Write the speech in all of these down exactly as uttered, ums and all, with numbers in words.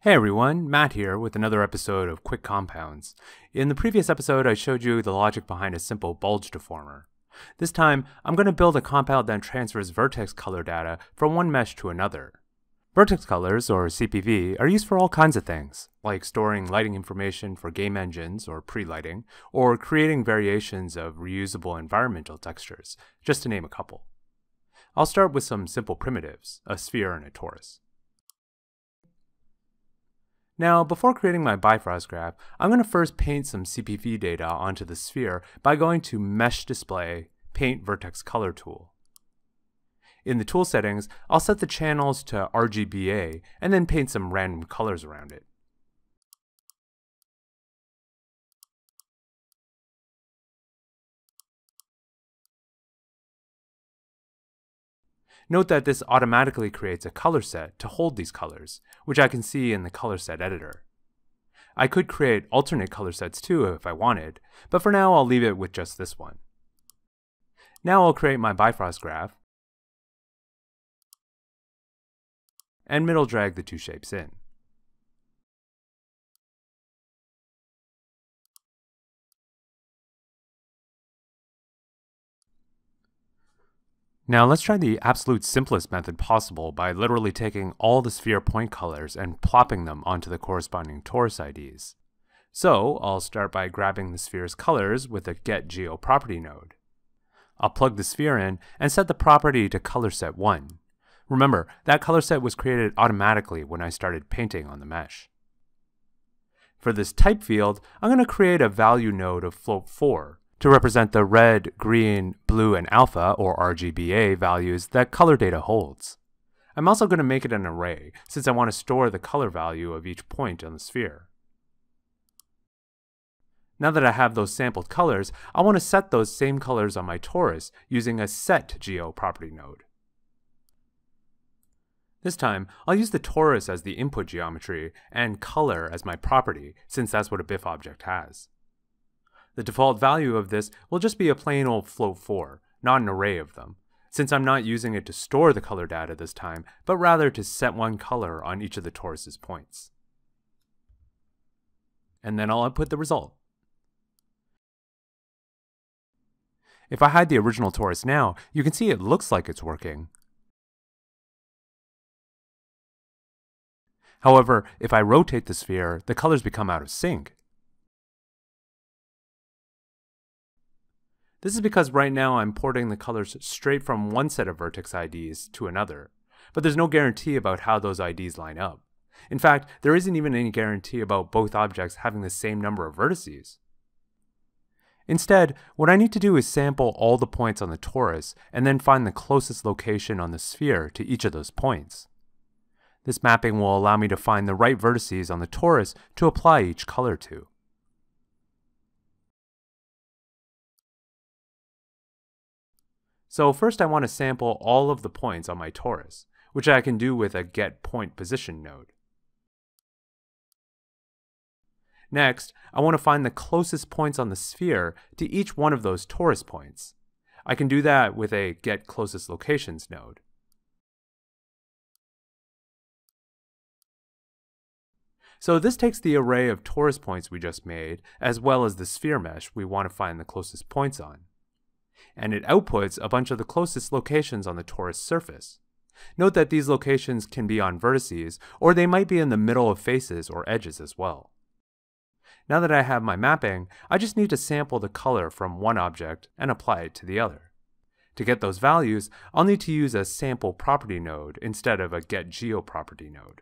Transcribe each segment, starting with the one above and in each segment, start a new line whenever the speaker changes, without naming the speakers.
Hey everyone, Matt here with another episode of Quick Compounds. In the previous episode, I showed you the logic behind a simple bulge deformer. This time, I'm going to build a compound that transfers vertex color data from one mesh to another. Vertex colors, or C P V, are used for all kinds of things, like storing lighting information for game engines or prelighting, or creating variations of reusable environmental textures, just to name a couple. I'll start with some simple primitives, a sphere and a torus. Now, before creating my Bifrost graph, I'm going to first paint some C P V data onto the sphere by going to Mesh Display, Paint Vertex Color tool. In the tool settings, I'll set the channels to R G B A and then paint some random colors around it. Note that this automatically creates a color set to hold these colors, which I can see in the color set editor. I could create alternate color sets too if I wanted, but for now I'll leave it with just this one. Now I'll create my Bifrost graph and middle drag the two shapes in. Now let's try the absolute simplest method possible by literally taking all the sphere point colors and plopping them onto the corresponding torus I Ds. So I'll start by grabbing the sphere's colors with a getGeoProperty node. I'll plug the sphere in and set the property to color set one. Remember, that color set was created automatically when I started painting on the mesh. For this type field, I'm going to create a value node of float four. To represent the red, green, blue, and alpha, or R G B A values that color data holds. I'm also going to make it an array, since I want to store the color value of each point on the sphere. Now that I have those sampled colors, I want to set those same colors on my torus using a setGeoProperty node. This time, I'll use the torus as the input geometry and color as my property, since that's what a B I F object has. The default value of this will just be a plain old float four, not an array of them, since I'm not using it to store the color data this time, but rather to set one color on each of the torus's points. And then I'll output the result. If I hide the original torus now, you can see it looks like it's working. However, if I rotate the sphere, the colors become out of sync. This is because right now I'm porting the colors straight from one set of vertex I Ds to another, but there's no guarantee about how those I Ds line up. In fact, there isn't even any guarantee about both objects having the same number of vertices. Instead, what I need to do is sample all the points on the torus and then find the closest location on the sphere to each of those points. This mapping will allow me to find the right vertices on the torus to apply each color to. So first I want to sample all of the points on my torus, which I can do with a getPointPosition node. Next, I want to find the closest points on the sphere to each one of those torus points. I can do that with a getClosestLocations node. So this takes the array of torus points we just made, as well as the sphere mesh we want to find the closest points on. And it outputs a bunch of the closest locations on the torus surface. Note that these locations can be on vertices, or they might be in the middle of faces or edges as well. Now that I have my mapping, I just need to sample the color from one object and apply it to the other. To get those values, I'll need to use a SampleProperty node instead of a getGeoProperty node.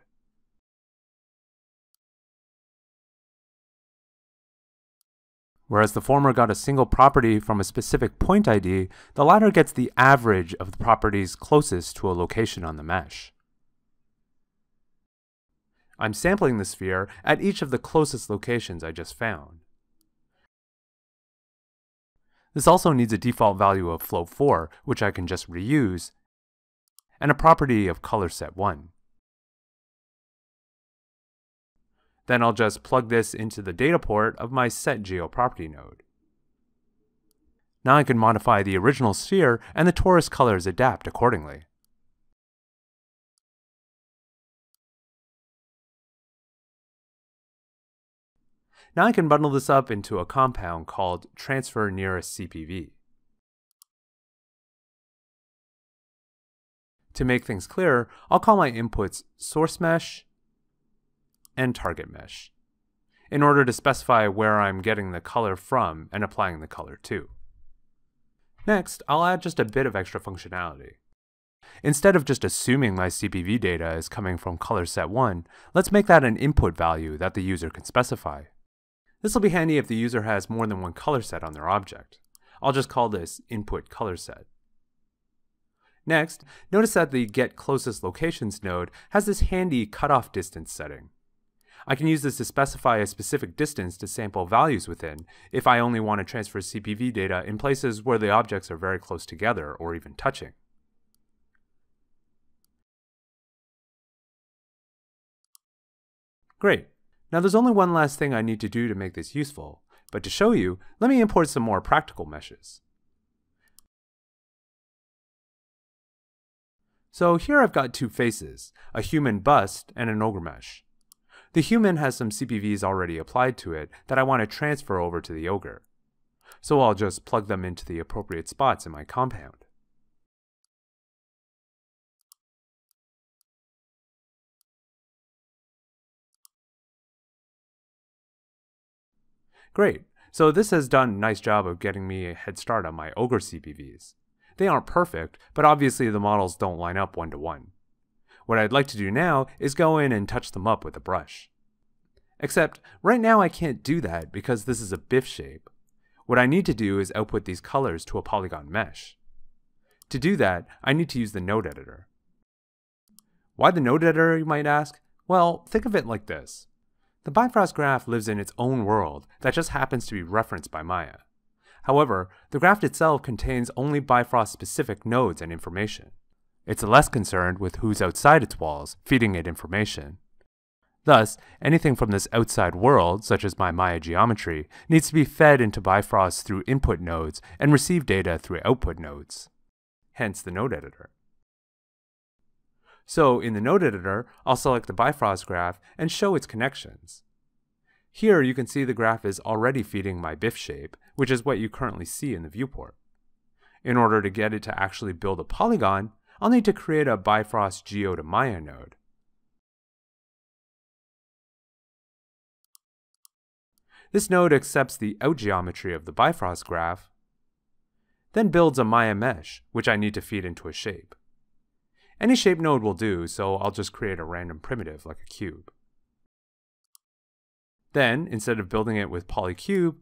Whereas the former got a single property from a specific point I D, the latter gets the average of the properties closest to a location on the mesh. I'm sampling the sphere at each of the closest locations I just found. This also needs a default value of float four, which I can just reuse, and a property of color set one. Then I'll just plug this into the data port of my setGeoProperty node. Now I can modify the original sphere and the torus colors adapt accordingly. Now I can bundle this up into a compound called transfer nearest C P V. To make things clearer, I'll call my inputs source mesh and target mesh, in order to specify where I'm getting the color from and applying the color to. Next, I'll add just a bit of extra functionality. Instead of just assuming my C P V data is coming from color set one, let's make that an input value that the user can specify. This will be handy if the user has more than one color set on their object. I'll just call this input color set. Next, notice that the Get Closest Locations node has this handy cutoff distance setting. I can use this to specify a specific distance to sample values within if I only want to transfer C P V data in places where the objects are very close together or even touching. Great. Now there's only one last thing I need to do to make this useful, but to show you, let me import some more practical meshes. So here I've got two faces, a human bust and an ogre mesh. The human has some C P Vs already applied to it that I want to transfer over to the ogre. So I'll just plug them into the appropriate spots in my compound. Great, so this has done a nice job of getting me a head start on my ogre C P Vs. They aren't perfect, but obviously the models don't line up one to one. What I'd like to do now is go in and touch them up with a brush. Except, right now I can't do that because this is a B I F shape. What I need to do is output these colors to a polygon mesh. To do that, I need to use the node editor. Why the node editor, you might ask? Well, think of it like this. The Bifrost graph lives in its own world that just happens to be referenced by Maya. However, the graph itself contains only Bifrost-specific nodes and information. It's less concerned with who's outside its walls, feeding it information. Thus, anything from this outside world, such as my Maya geometry, needs to be fed into Bifrost through input nodes and receive data through output nodes. Hence the node editor. So in the node editor, I'll select the Bifrost graph and show its connections. Here you can see the graph is already feeding my B I F shape, which is what you currently see in the viewport. In order to get it to actually build a polygon, I'll need to create a Bifrost Geo to Maya node. This node accepts the out geometry of the Bifrost graph, then builds a Maya mesh, which I need to feed into a shape. Any shape node will do, so I'll just create a random primitive like a cube. Then, instead of building it with polycube,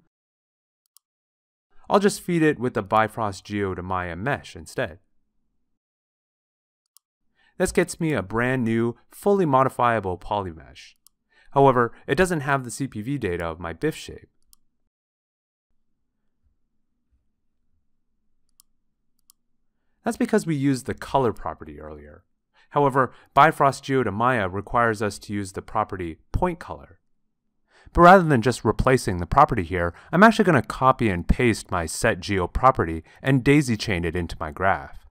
I'll just feed it with the Bifrost Geo to Maya mesh instead. This gets me a brand new, fully modifiable polymesh. However, it doesn't have the C P V data of my B I F shape. That's because we used the color property earlier. However, Bifrost Geo to Maya requires us to use the property point color. But rather than just replacing the property here, I'm actually going to copy and paste my set geo property and daisy chain it into my graph.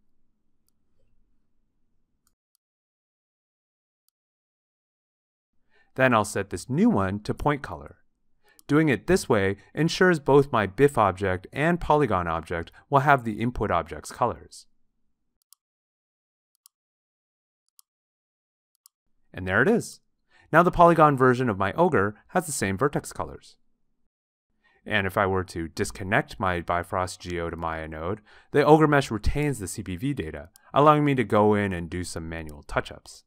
Then I'll set this new one to point color. Doing it this way ensures both my B I F object and polygon object will have the input object's colors. And there it is. Now the polygon version of my Ogre has the same vertex colors. And if I were to disconnect my Bifrost Geo to Maya node, the Ogre mesh retains the C P V data, allowing me to go in and do some manual touch-ups.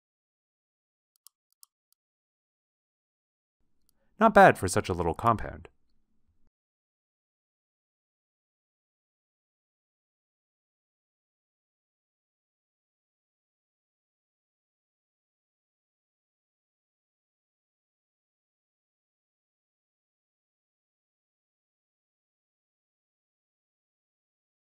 Not bad for such a little compound.